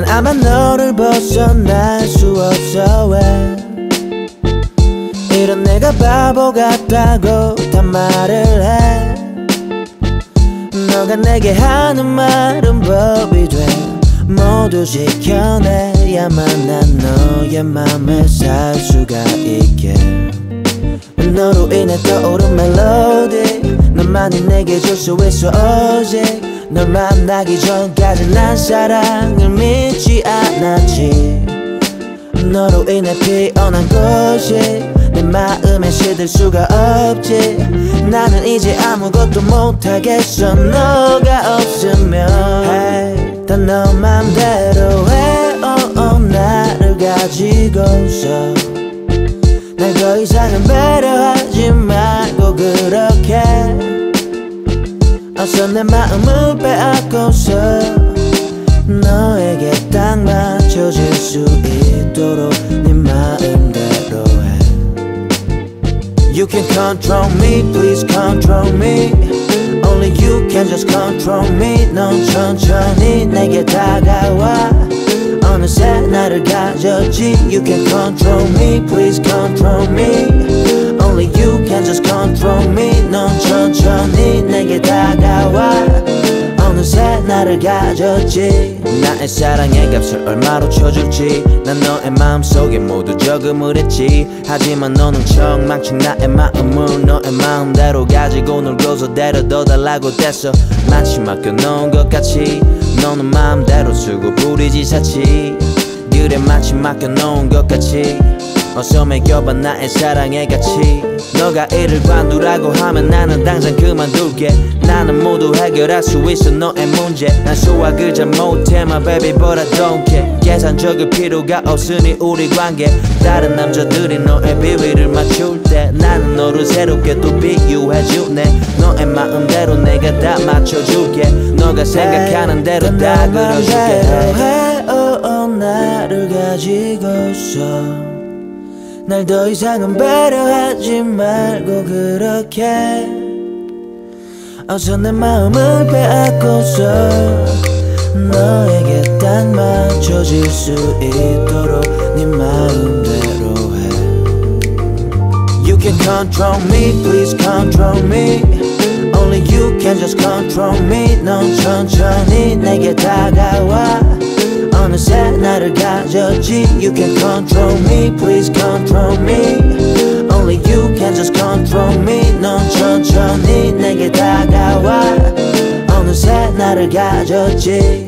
아마 너를 벗어날 수 없어 왜 이런 내가 바보 같다고 다 말을 해 너가 내게 하는 말은 법이 돼 모두 지켜내야만 난 너의 맘에 살 수가 있게 너로 인해 떠오른 멜로디 너만이 내게 줄 수 있어 오직 널 만나기 전까지 난 사랑을 믿지 않았지 너로 인해 피어난 꽃이 내 마음에 시들 수가 없지 나는 이제 아무것도 못하겠어 너가 없으면 hey, 다 너 맘대로 해 나를 가지고서 날 더 이상은 배려하지 말고 그렇게 어서 내 마음을 빼앗고서 너에게 딱 맞춰질 수 있도록 네 마음대로 해 You can control me, please control me Only you can just control me 넌 천천히 내게 다가와 어느새 나를 가졌지 You can control me, please control me Only you can just control me 넌 천천히 내게 다가와 어느새 나를 가졌지 나의 사랑의 값을 얼마로 쳐줄지 난 너의 마음속에 모두 저금을 했지 하지만 너는 척망친 나의 마음을 너의 마음대로 가지고 놀고서 데려다 달라고 댔어 마치 맡겨놓은 것 같이 너는 마음대로 쓰고 부리지 사치 그래 마치 맡겨놓은 것 같이 어서 매겨봐 나의 사랑의 가치 너가 이를 관두라고 하면 나는 당장 그만둘게 나는 모두 해결할 수 있어 너의 문제 난 수학을 잘 못해 my baby but I don't care 계산적일 필요가 없으니 우리 관계 다른 남자들이 너의 비위를 맞출 때 나는 너를 새롭게 또 비유해주네 너의 마음대로 내가 다 맞춰줄게 너가 생각하는 대로 다 그려줄게 나를 가지고서 날 더 이상은 배려하지 말고 그렇게 어서 내 마음을 빼앗고서 너에게 딱 맞춰질 수 있도록 네 마음대로 해 You can control me, please control me Only you can just control me 넌 천천히 내게 다가와 어느새 나를 가졌지 You can control me, please control me Only you can just control me 넌 천천히 내게 다가와 어느새 나를 가졌지